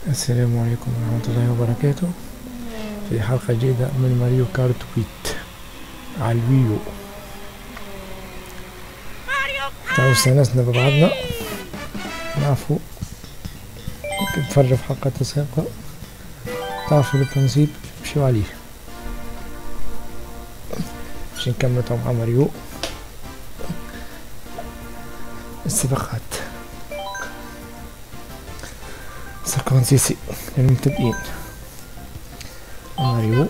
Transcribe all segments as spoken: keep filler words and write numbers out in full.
السلام عليكم ورحمة الله وبركاته. في حلقة جديدة من ماريو كارت ويت على الويو. تعالوا استأنسنا ببعضنا، نعرفوا نتفرجوا في حلقة السابقة، تعرفوا البرنسيب مشيو عليه باش نكملوا مع ماريو السباقات سكون سيسي للمبتدئين. ماريو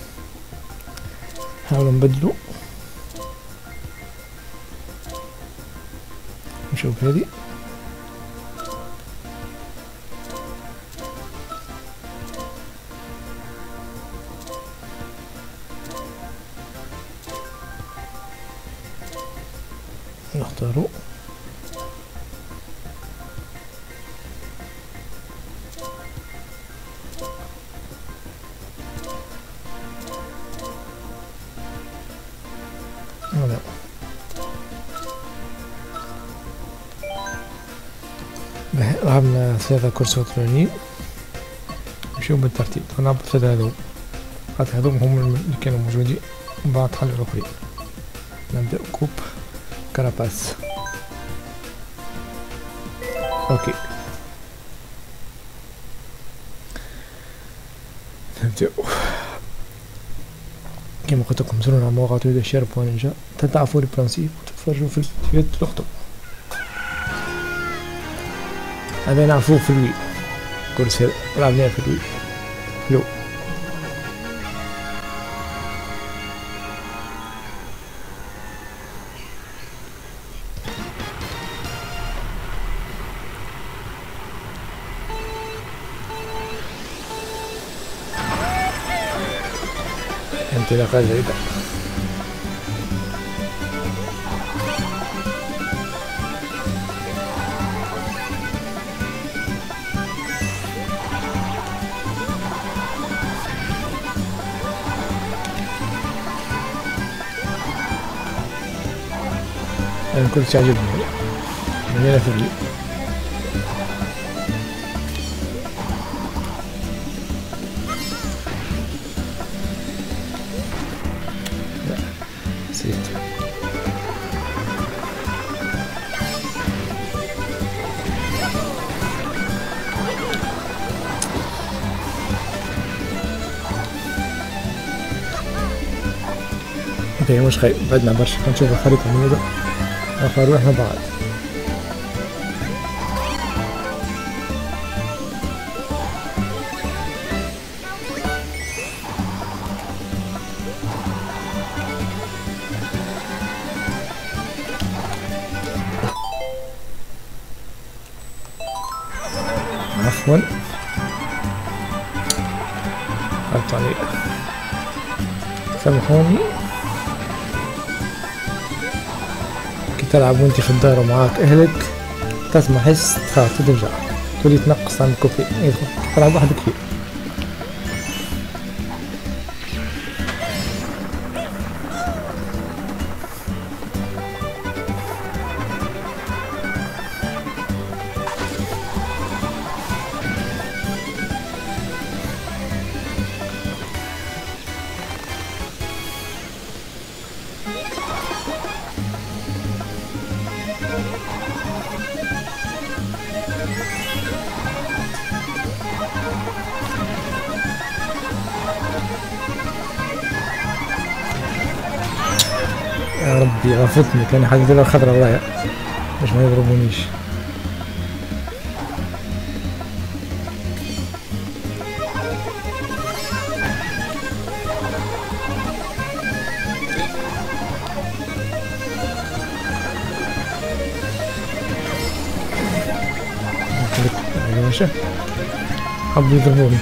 حاولوا نبدلوا، نشوف هذي نختاروا هذا. لعبنا ثلاثة كرسي أطرانيين، نمشيو بالترتيب نلعب ثلاثة هذو، خاطر هذوم هم اللي كانوا موجودين ومن بعد حلوا الآخرين. نبدأ كوب كراباس. اوكي نبدأ كما قلت لكم. زوروا على مواقع تريد الشير بوانجا، تعرفوا البرنسيب وتتفرجوا في الفيديوهات الأخرى. هذا نعرفوه في الوي، كرسي لعبناه في الوي. حلو. انطلاقة جيدة. أنا كل شيء عجبني من هنا في الليل. نسيت. اوكي مش خير، بعدنا برشا نشوف الخريطة من هنا. اخر روحنا بعض. عفوا غلط علي، سامحوني. تلعب وانت في الدار ومعاك اهلك تسمع حس تخاف ترجع تولي تنقص عن الكوفي. يدخل تلعب وحدك فيه. يا ربي غفلتني، كان حاجة له خضرا الله باش ما يضربونيش. ماشي حبوا يضربوني،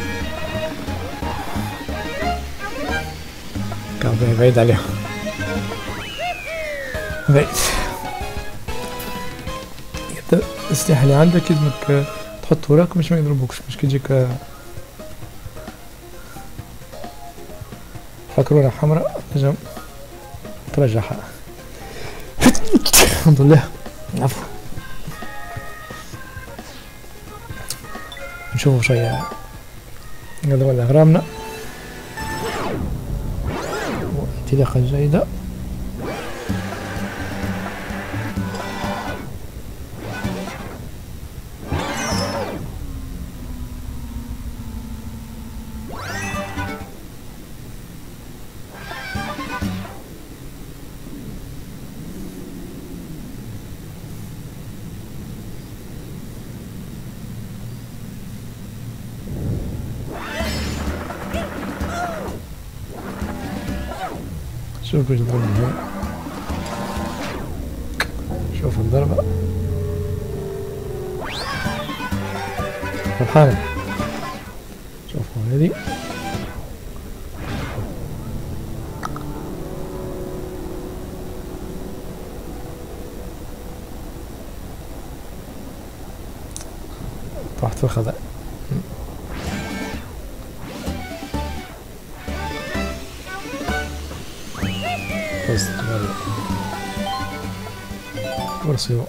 كان بعيد عليهم. بعيد. السلاح اللي عندك لازمك تحطه وراك باش ما يضربوكش، باش كي تجيك فكرونة حمراء تنجم ترجعها. الحمد لله. عفوا. نشوفوا شوية هذا أغرامنا. انطلاقة جيدة. شوف ايش ضرب هنا، شوف الضربة فرحانة. شوفوا هذي طاحت في الخزان. ورسيو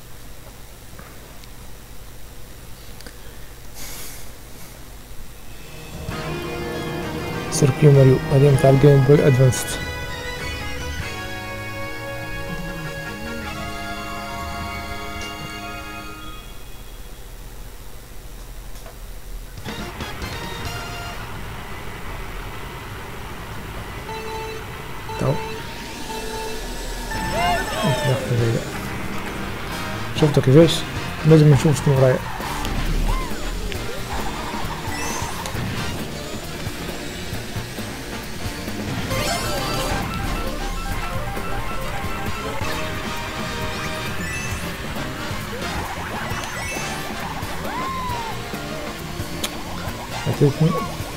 سيركيو ماريو هذه متاع الجيم بوي ادفانسد. تو شفتوا كيفاش لازم نشوف شكون ورايا. عطيتني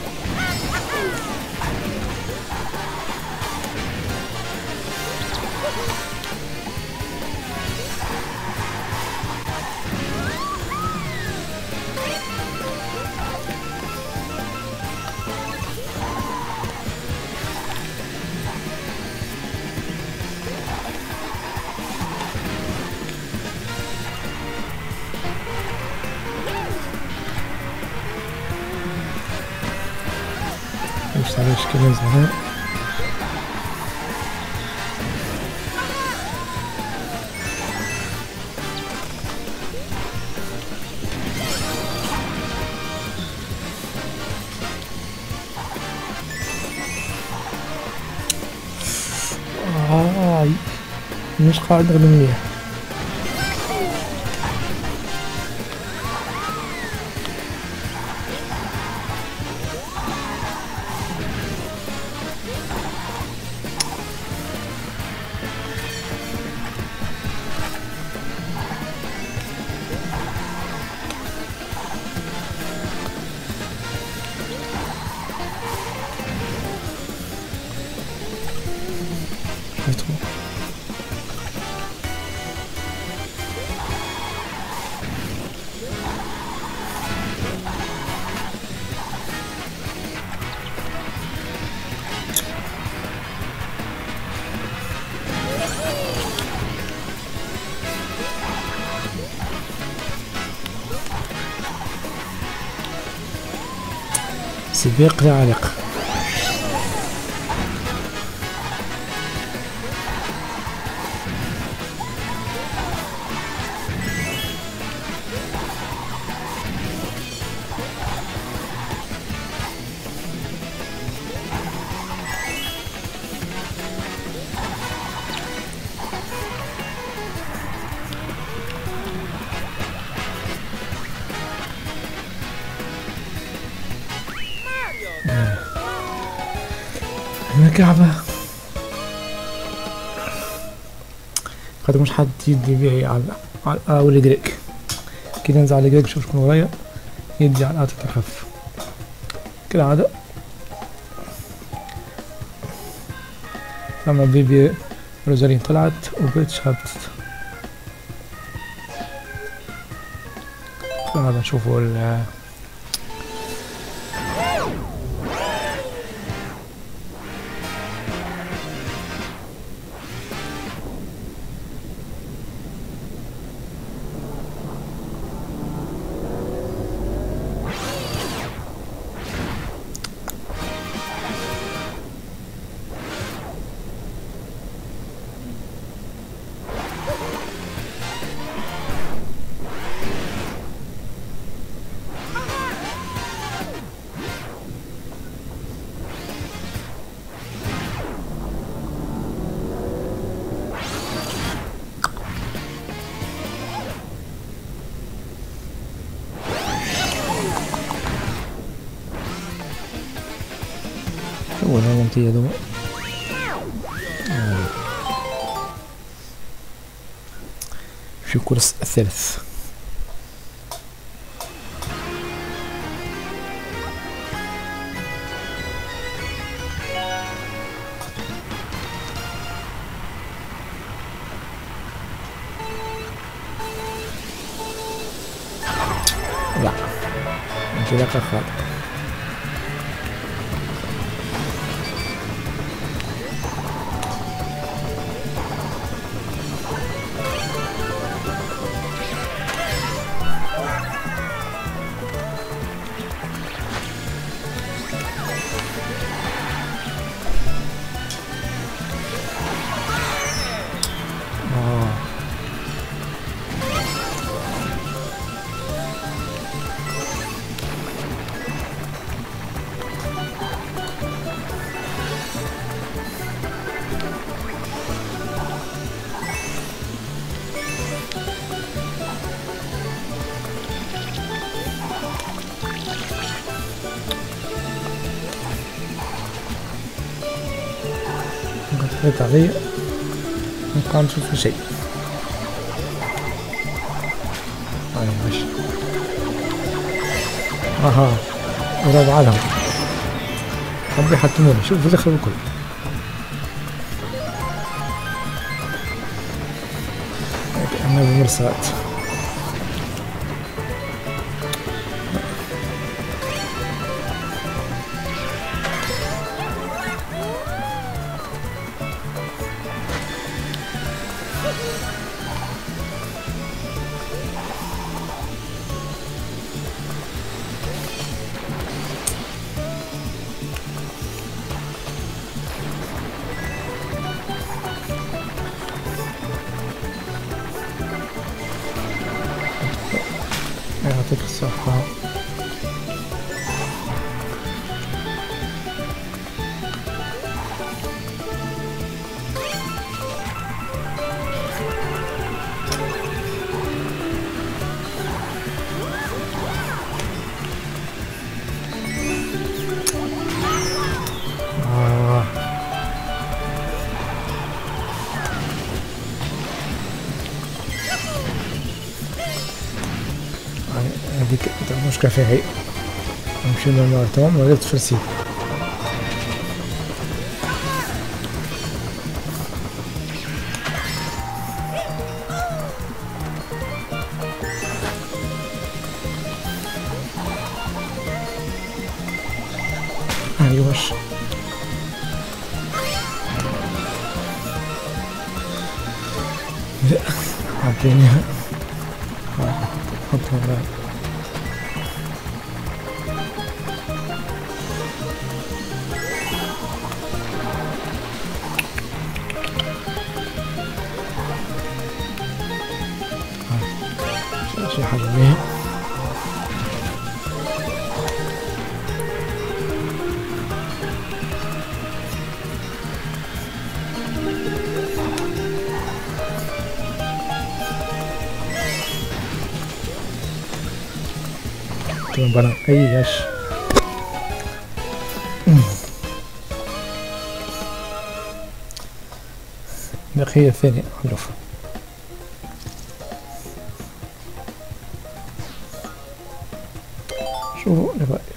مش على شكل هنا. آه مش قاعد نخدم مليح. شفتوا سباق لا عليق. هنا كعبة قد مش حد يدي بيه على على أول الجريك. كي ننزل على الجريك نشوف شكون ورايا يدي على الآتة الخف كالعادة. لما بيبي روزالين طلعت وبيتش هبطت. هذا نشوفوا ال الرمنطية هذوما. في الكورس الثالث. لا انطلاقة خاطئة. قطعت علي ما نشوف شيء. هاي ماشي. اها ولاد عالم ربي يحطموني. شوف دخلوا الكل. انا بمرصاد. يعطيك الصحة. آه. هذيك المشكلة فيها هي نمشي للنار تمام من غير تفرسيل. ايوش لا عطينيها حطها بقى. شي حاجة بيها تمام بنا اي ياش. الدقيقة الثانية نشوف. شوفوا اللي باقي.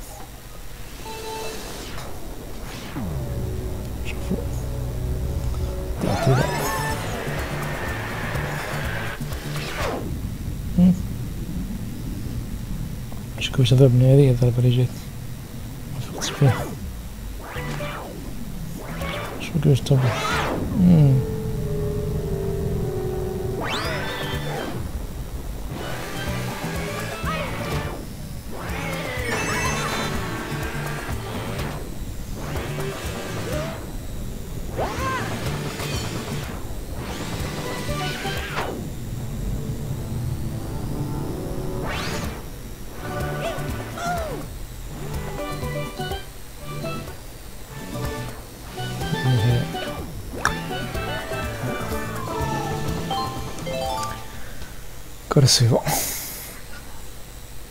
شوفوا تعطينا شكو واش ضربني هذه الضربة اللي جات مفقتش فيها. شوفو كيفاش طبع. كرة suivant.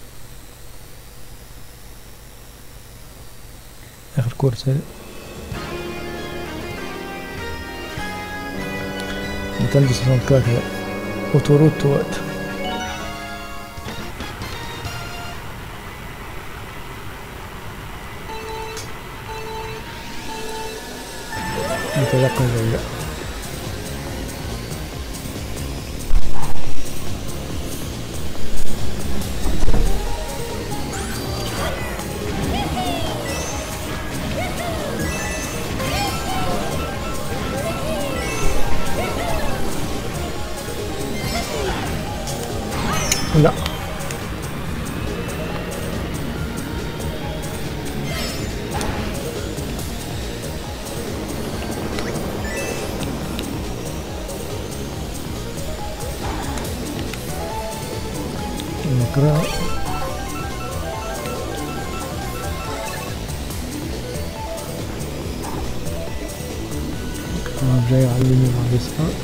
آخر كرة. Nintendo sessantaquattro autoroute نتذكر ذلك. لا نقرأ جاي على اليمين وعلى اليسار.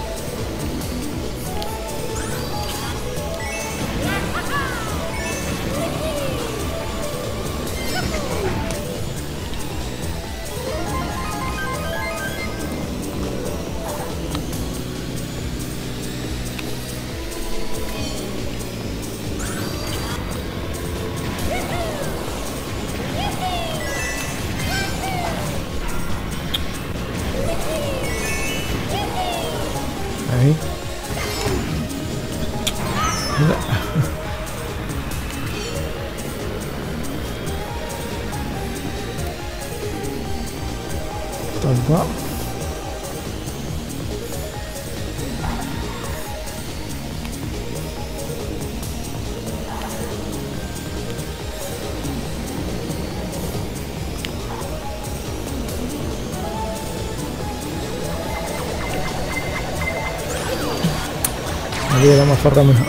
اهي لا طبق هذه ما فر منها.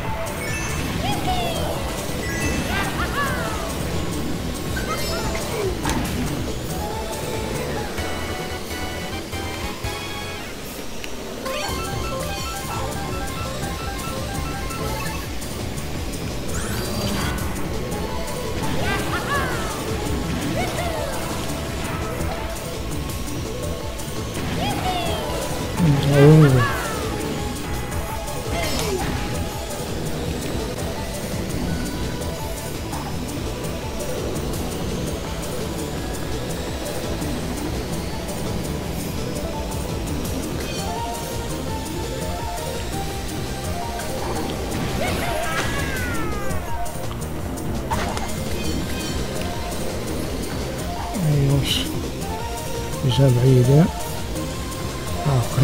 ايوش جاب بعيدة عاقل.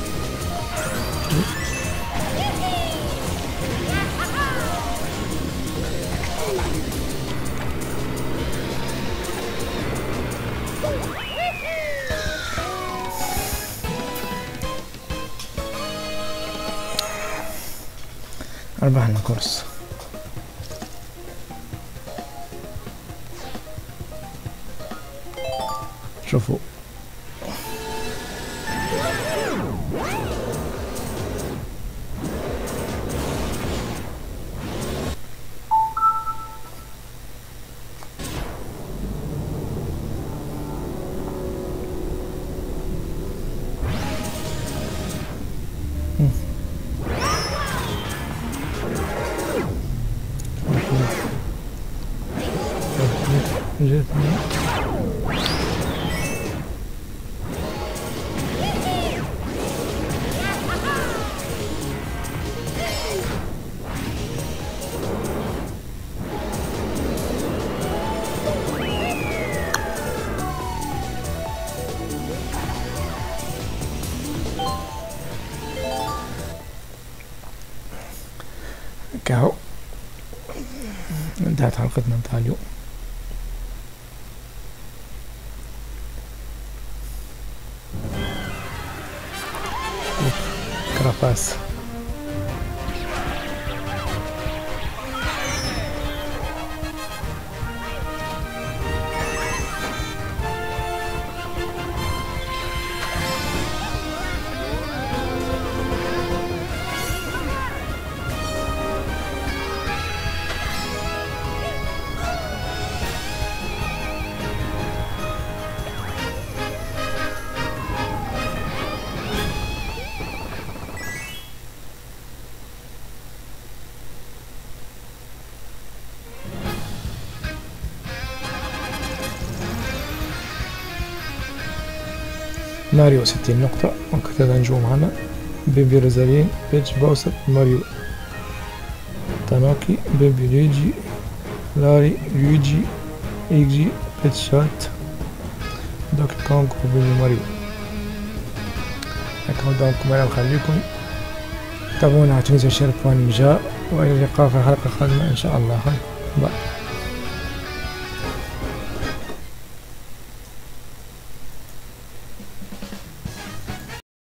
ربحنا كورس. شوفوا جاتني كاو. انتهت حلقتنا متاع اليوم. كرافاس ماريو ستين نقطة، وكذا نجوم هنا. بيبي روزالين، بيتش باوسر، ماريو تاناكي، بيبي لويجي، لاري، لويجي، إيجي، بيتش شات، دوكي كونغ، وبيبي ماريو. هكا دونكم أنا نخليكم تابعونا، تنسوا تشاركوا النجاح، وإلى اللقاء في حلقة قادمة إن شاء الله. باي.